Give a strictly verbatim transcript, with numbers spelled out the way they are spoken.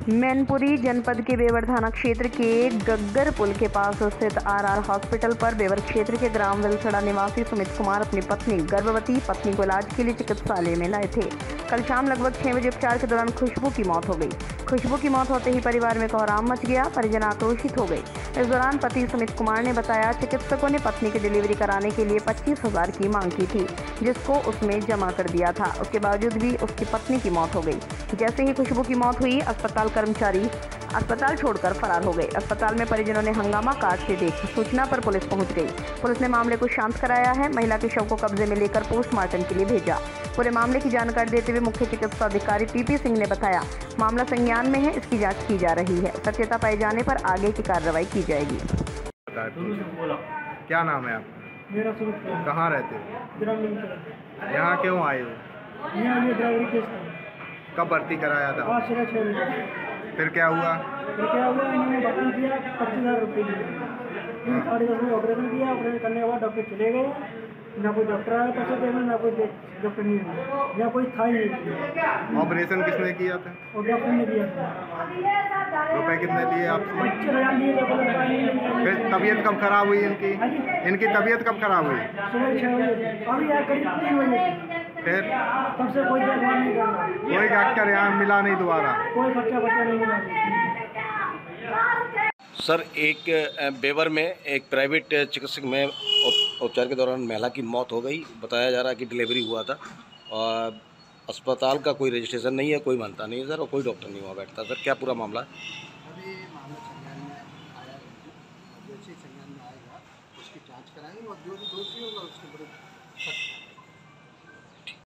मैनपुरी जनपद के बेवर थाना क्षेत्र के गग्गर पुल के पास स्थित आरआर हॉस्पिटल पर बेवर क्षेत्र के ग्राम विलसड़ा निवासी सुमित कुमार अपनी पत्नी गर्भवती पत्नी को इलाज के लिए चिकित्सालय में लाए थे। कल शाम लगभग छह बजे उपचार के दौरान खुशबू की मौत हो गई। खुशबू की मौत होते ही परिवार में कोहराम मच गया। परिजन आक्रोशित हो गए। इस दौरान पति सुमित कुमार ने बताया, चिकित्सकों ने पत्नी की डिलीवरी कराने के लिए पच्चीस हजार की मांग की थी, जिसको उसमें जमा कर दिया था। उसके बावजूद भी उसकी पत्नी की मौत हो गई। जैसे ही खुशबू की मौत हुई, अस्पताल कर्मचारी अस्पताल छोड़कर फरार हो गए। अस्पताल में परिजनों ने हंगामा काटते देख सूचना पर पुलिस पहुंच गई। पुलिस ने मामले को शांत कराया है। महिला के शव को कब्जे में लेकर पोस्टमार्टम के लिए भेजा। पूरे मामले की जानकारी देते हुए मुख्य चिकित्सा अधिकारी पीपी सिंह ने बताया, मामला संज्ञान में है, इसकी जांच की जा रही है। सत्यता पाए जाने पर आगे की कार्रवाई की जाएगी। क्या नाम है आपका? मेरा सुमित। कहाँ रहते हो? यहाँ क्यों आए हो? यहाँ ये ड्राइवरी केस था। कब भर्ती कराया था? आज सुबह छः बजे। फिर क्या हुआ? फिर क्या हुआ, इन्होंने भर्ती किया, पच्चीस हज़ार रुपये दिए। साढ़े दस में ऑपरेशन किया। ऑपरेशन करने के बाद डॉक्टर चले गए। ना कोई डॉक्टर आया पैसे देने, ना कोई डॉक्टर नहीं आया, या कोई था ही नहीं। ऑपरेशन किसने किया था? और डॉक्टर ने किया था। रुपए कितने लिए आपसे? पच्चीस हज़ार लिए। फिर तबीयत कब खराब हुई इनकी? इनकी तबीयत कब खराब हुई? सुबह छः बजे, अभी यार करीब तीन बजे। फिर तब से कोई देखभाल नहीं कर रहा। कोई डॉक्टर यहाँ मिला नहीं दोबारा? कोई बच्चा बच्चा नहीं मिला। सर, एक बेवर में एक प्राइवेट चिकित्सक में उपचार के दौरान महिला की मौत हो गई। बताया जा रहा है कि डिलीवरी हुआ था और अस्पताल का कोई रजिस्ट्रेशन नहीं है, कोई मानता नहीं है सर, और कोई डॉक्टर नहीं हुआ बैठता। सर, क्या पूरा मामला है? अभी मामला संज्ञान में आया है, जैसे ही संज्ञान में आएगा उसकी जांच कराएंगे और जो भी दोषी होगा उसके विरुद्ध